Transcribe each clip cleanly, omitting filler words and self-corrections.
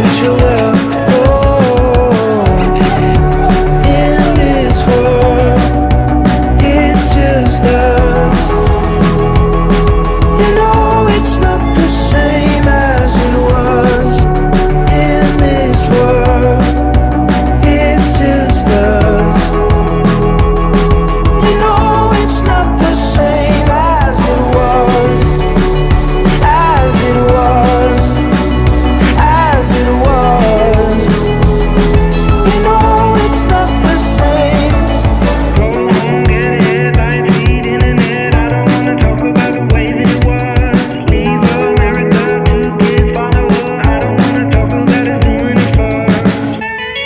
suit you well. Oh, in this world, it's just us. You know it's not the same as it was. In this world, it's just us. You know it's not the same as it was. As it was. As it was. You know it's not the same. Go home, get headlines, feed internet. I don't wanna talk about the way that it was. Leave America, 2 kids follow her. I don't wanna talk about us doing it first.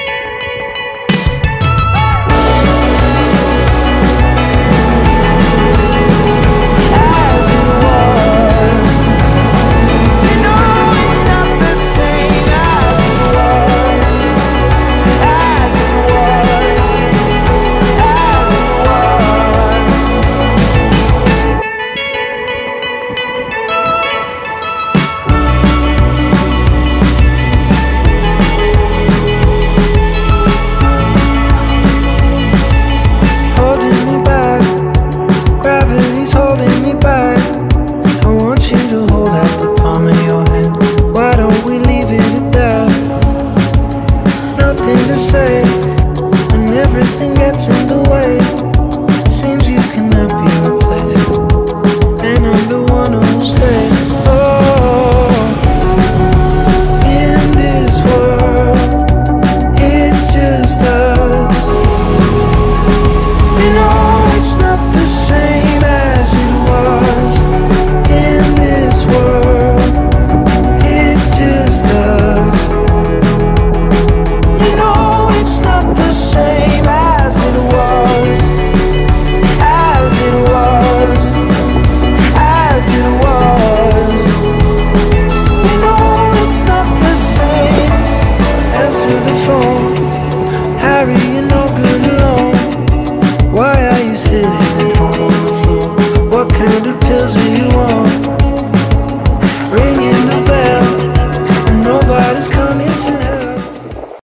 As it was. You know it's not the same as it was. As it was. As it was. Holding me back, gravity's holding me back. I want you to hold out the palm of your hand. Why don't we leave it at that? Nothing to say when everything gets in the way. Seems you cannot be replaced, and I'm the one who'll stay. Oh, in this world, it's just us. You know it's not the same as it was. In this world, it's just us. You know it's not the same as it was. As it was. As it was. You know it's not the same. Answer the phone, Harry.